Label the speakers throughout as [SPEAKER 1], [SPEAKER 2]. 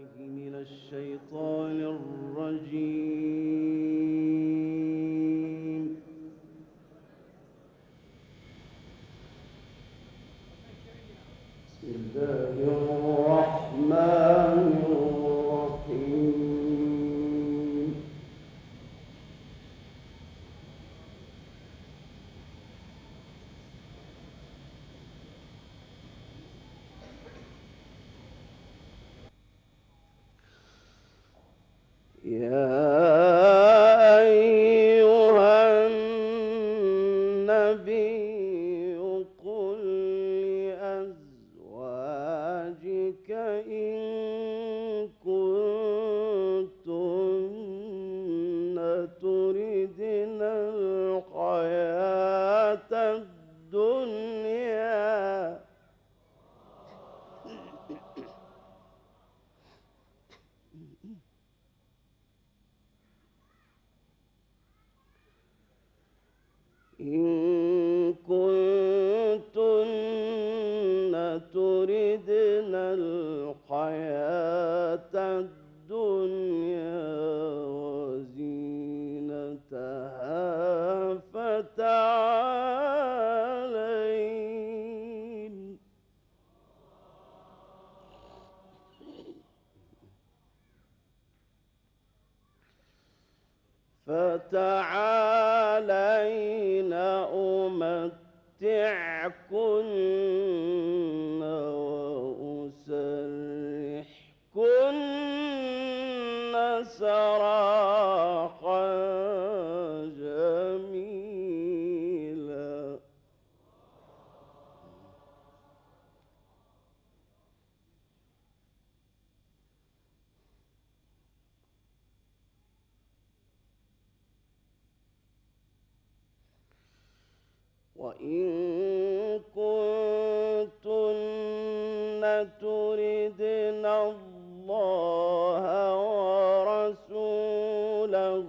[SPEAKER 1] من الشيطان الرجيم. بسم الله الرحمن الرحيم. يا أيها النبي قل لأزواجك إن كنتن تردن الحياة الدنيا إن كنتن تردن الحياة الدنيا وزينتها فتعالين أمتعكن وأسرحكن سراحا جميلا. وإن كنتن تردن الله ورسوله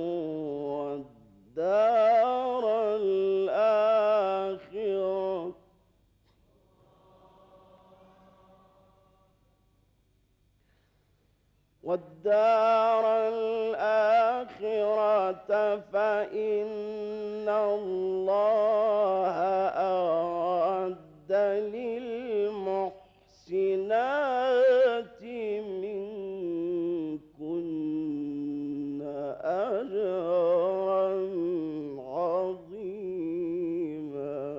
[SPEAKER 1] والدار الآخرة فإن الله أعد للمحسنات منكن أجرا عظيما.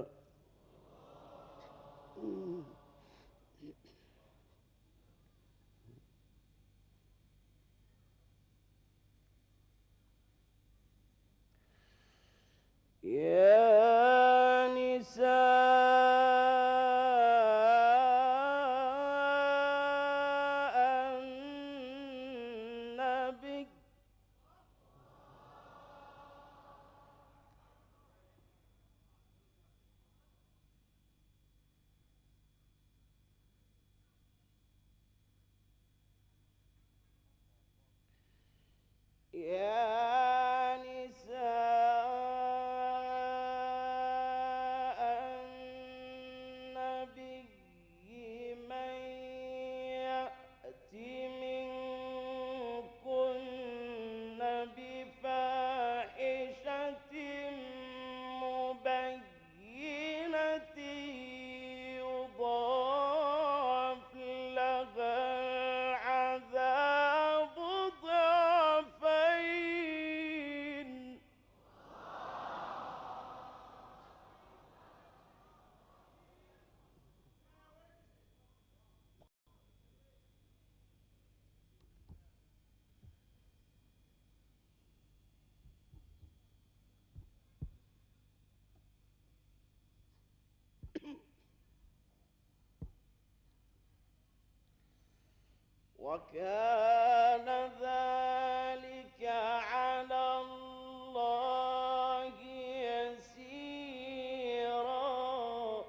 [SPEAKER 1] يا نساء النبي من يأت منكن بفاحشة مبينة يضاعف لها العذاب ضعفين. وكان ذلك على الله يسيرا.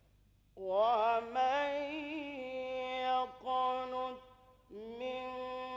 [SPEAKER 1] ومن يقنت من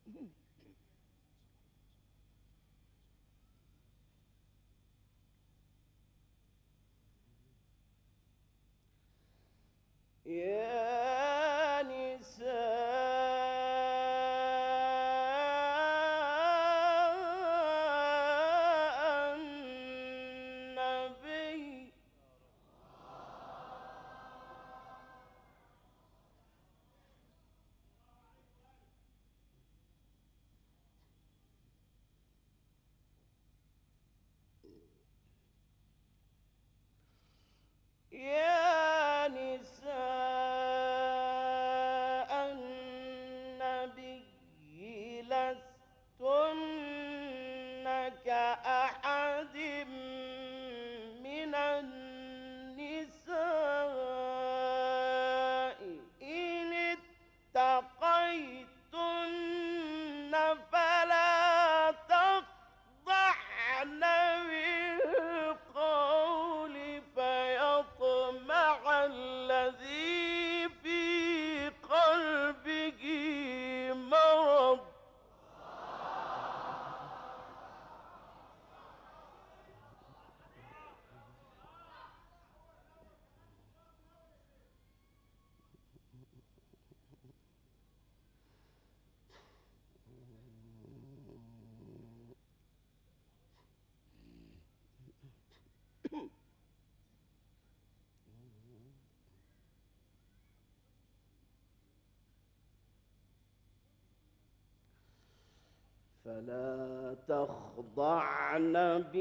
[SPEAKER 1] يا نساء النبي يا نساء النبي لستن كأحد من النساء إن اتقيتن فلا تخضعن بالقول فيطمع الذي في قلبه مرض فلا تخضعن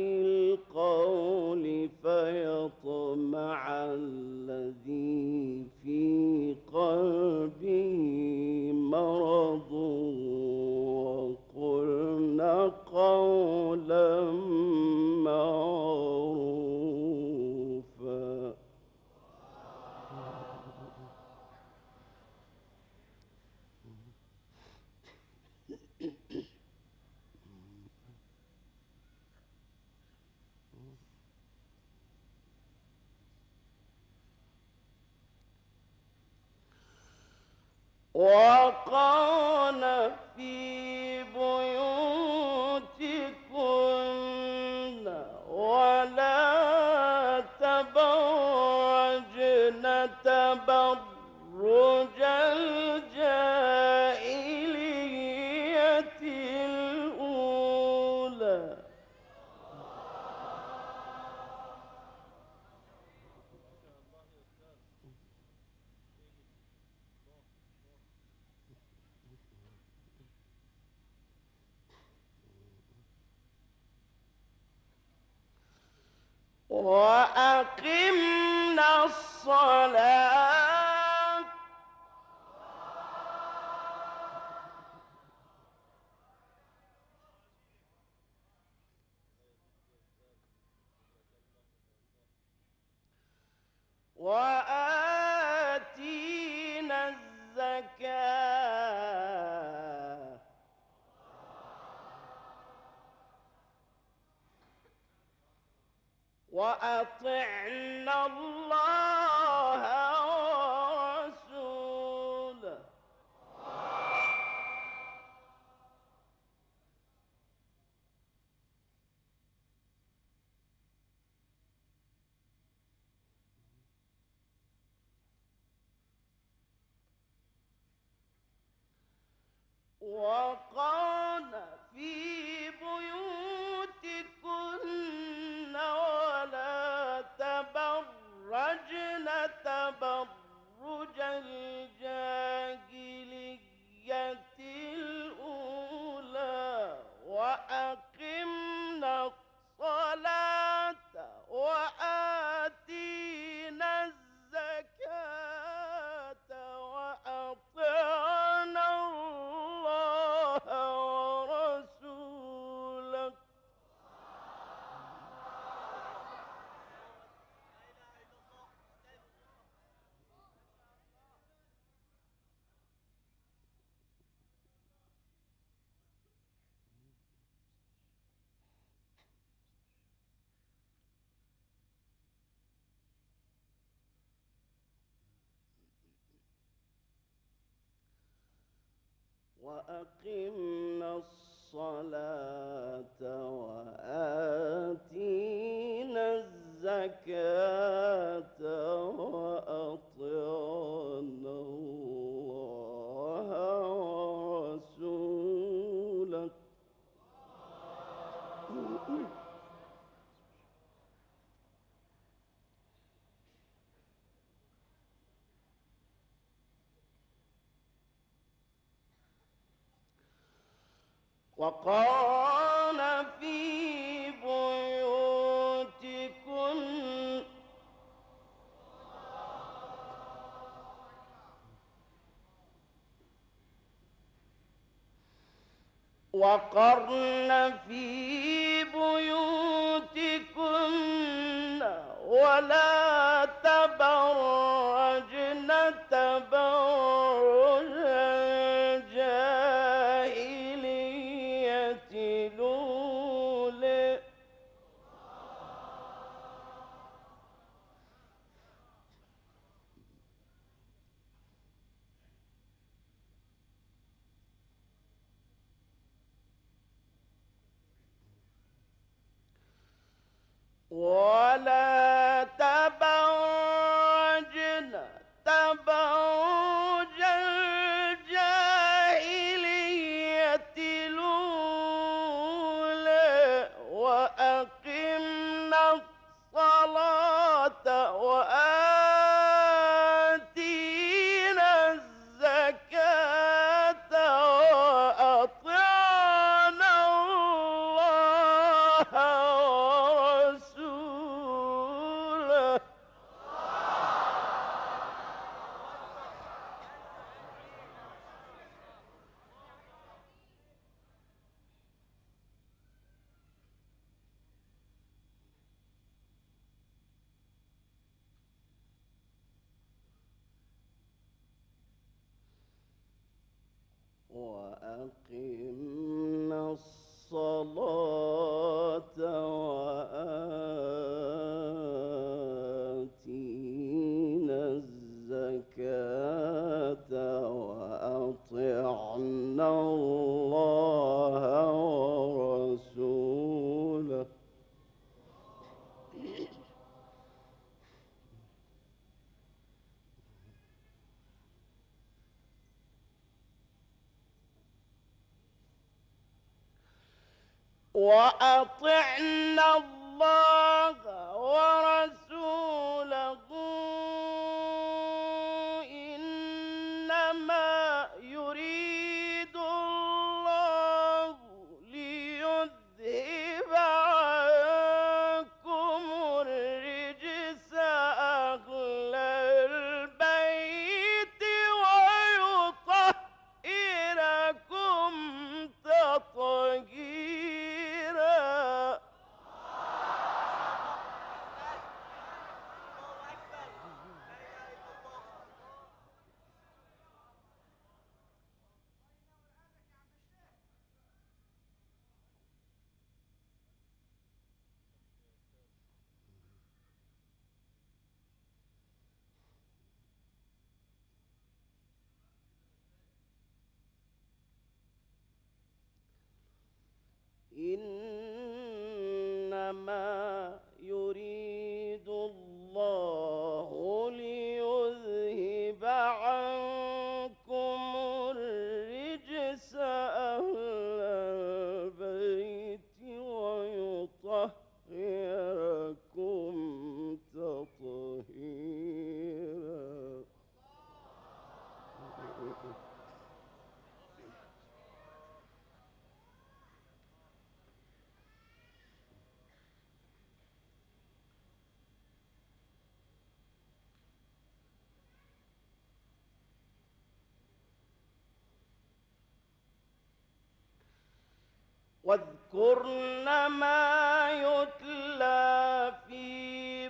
[SPEAKER 1] بالقول فيطمع الذي في قلبه مرض وقلن قولا معروفا وقرن في بيوتكن ولا تبرجن تبرج الجاهلية الأولى وأقمنا الصلاة وآتينا الزكاة وأطعنا الله ورسوله وقرن في بيوتكن ولا تبرجن تبرج الجاهلية الأولى وأقمنا الصلاة وآتينا الزكاة وأطعنا الله وأقمنا الصلاة وآتينا الزكاة وأطعنا الله ورسوله وقرن في بيوتكن ولا تبرجن تبرج الجاهلية الأولى ولا تبرجن تبرج الجاهلية الأولى وأقمنا الصلاة وآتينا الزكاة وأطعنا الله ورسوله وأقمنا الصلاة وآتينا الزكاة وأطعنا الله ورسوله وأطعنا الله ورسوله إنما يريد الله ليذهب عنكم الرجس أهل البيت ويطهركم تطهيرا إنما يريد الله ليذهب عنكم الرجس أهل البيت ويطهركم تطهيرا واذكرن ما يتلى في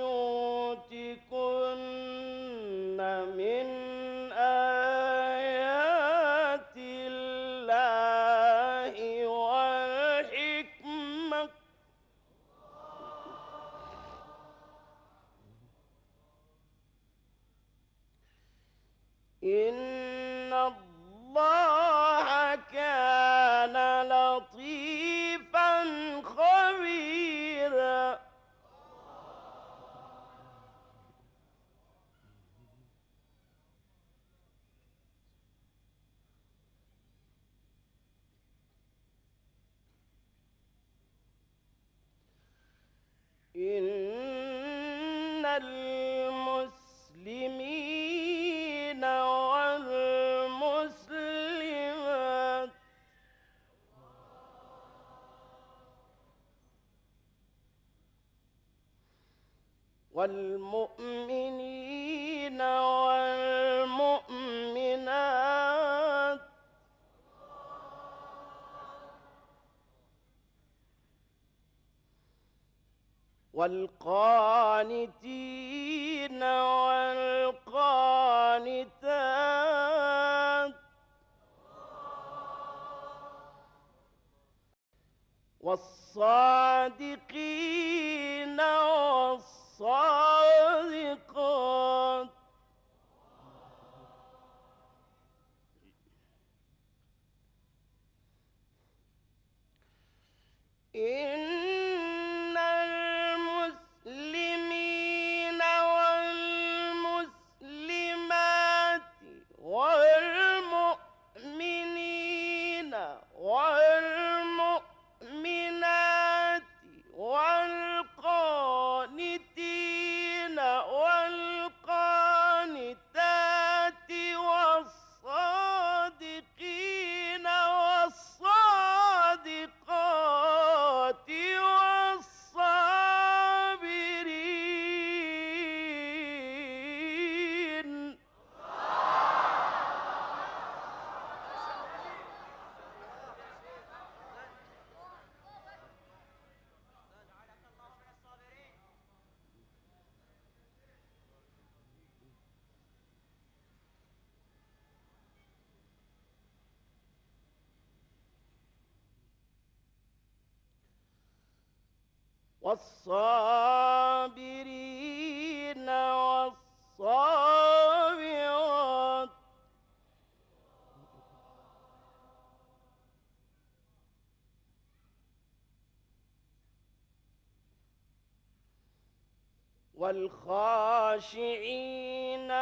[SPEAKER 1] بيوتكن من آيات الله والحكمة إن الله إن المسلمين والمسلمات والمؤمنين والمؤمنات والقانتين والقانتات والصادقين والصادقات إن المسلمين والمسلمات والمؤمنين والمؤمنات والقانتين والقانتات والصادقين والصادقات والصابرين والصابرين والصابرات والخاشعين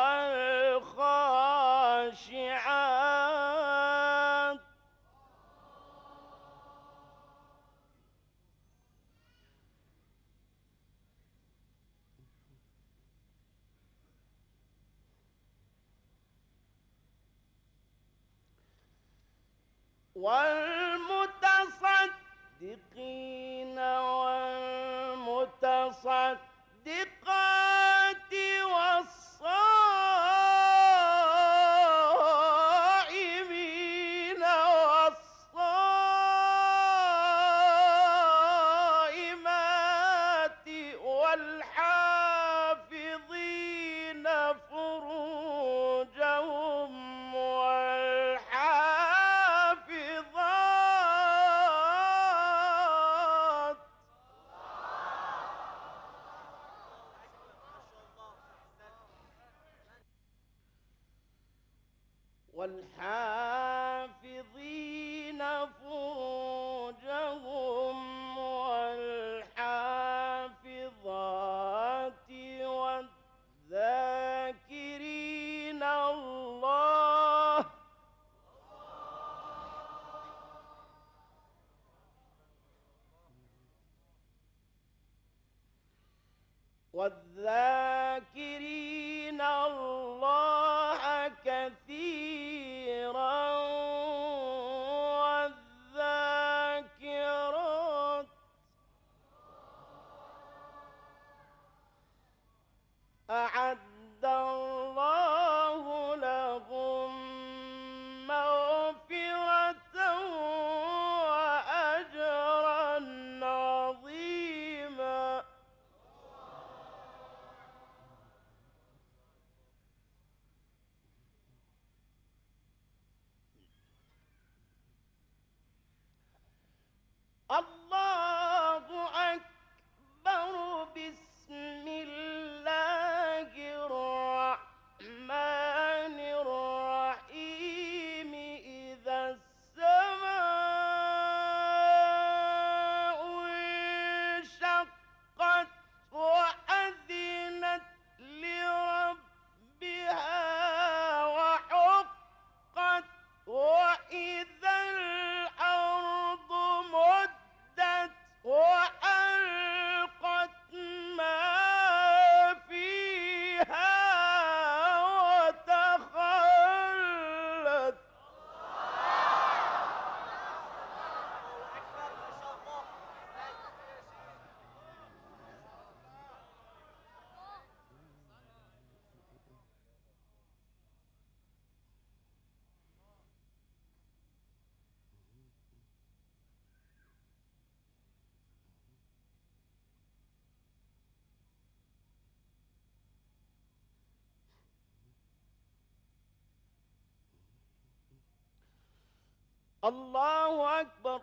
[SPEAKER 1] والخاشعات والمتصدقين والمتصدقات والصائمين والصائمات والحافظين فروجهم والحافظات والحافظين فروجهم والحافظات والذاكرين الله والذاكرين الله كثيرا والذاكرات أعد الله لهم مغفرة وأجرا عظيما الله أكبر.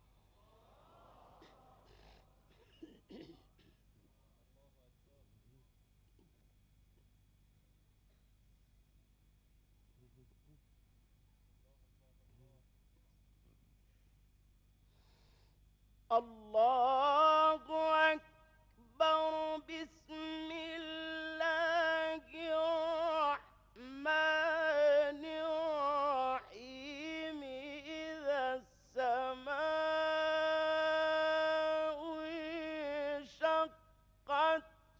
[SPEAKER 1] الله أكبر. بسم الله الرحمن الرحيم. إذا السماء انشقت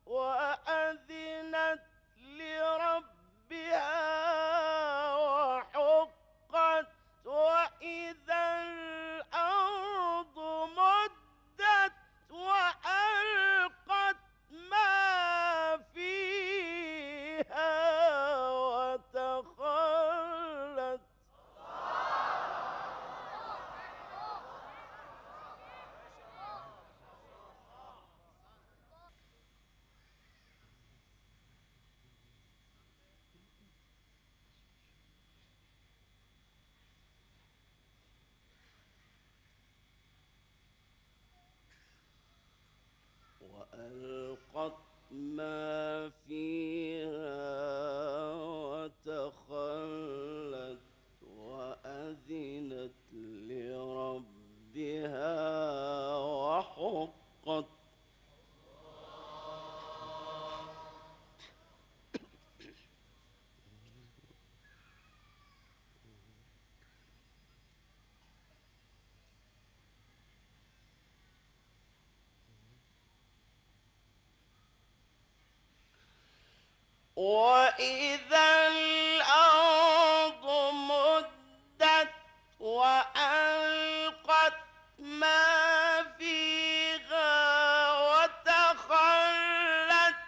[SPEAKER 1] وأذنت لربها وحقت، وإذا الأرض مدت وألقت ما فيها وتخلت. وألقت ما فيها وتخلت، وأذنت لربها وحقت. وإذا الأرض مدت وألقت ما فيها وتخلت،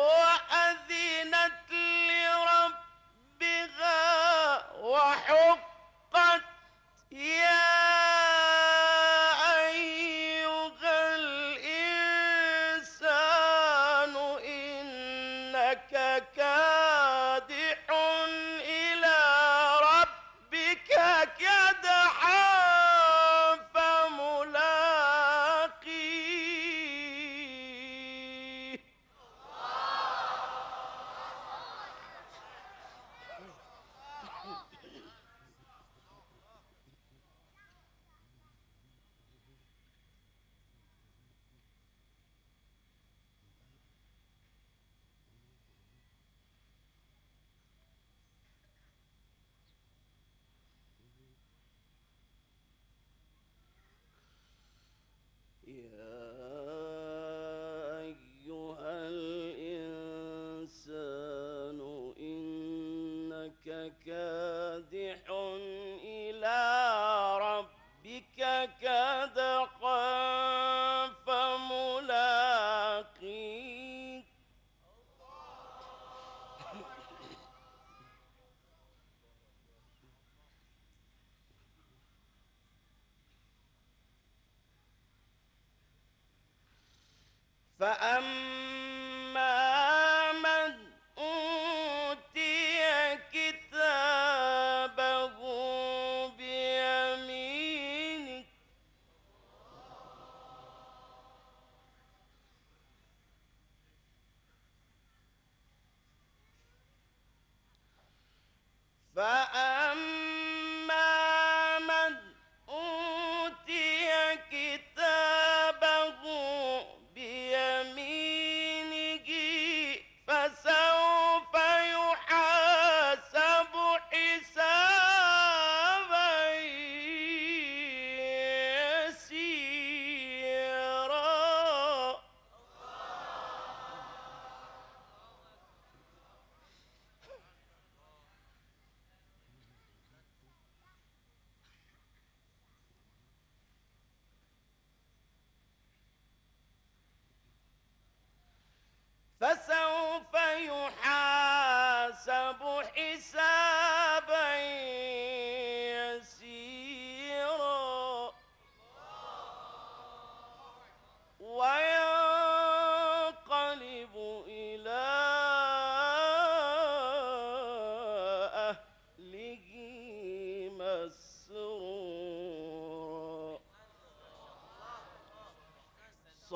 [SPEAKER 1] وأذنت لربها وحقت. يا أيها الإنسان إنك كادح إلى ربك كدحا فملاقيه. يا أيها الإنسان إنك كادح إلى ربك كدحا فملاقيه. فأما من أوتي كتابه بيمينه فأما من أوتي كتابه بيمينه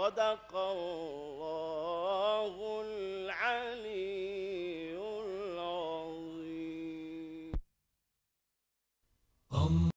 [SPEAKER 1] صدق الله العلي العظيم.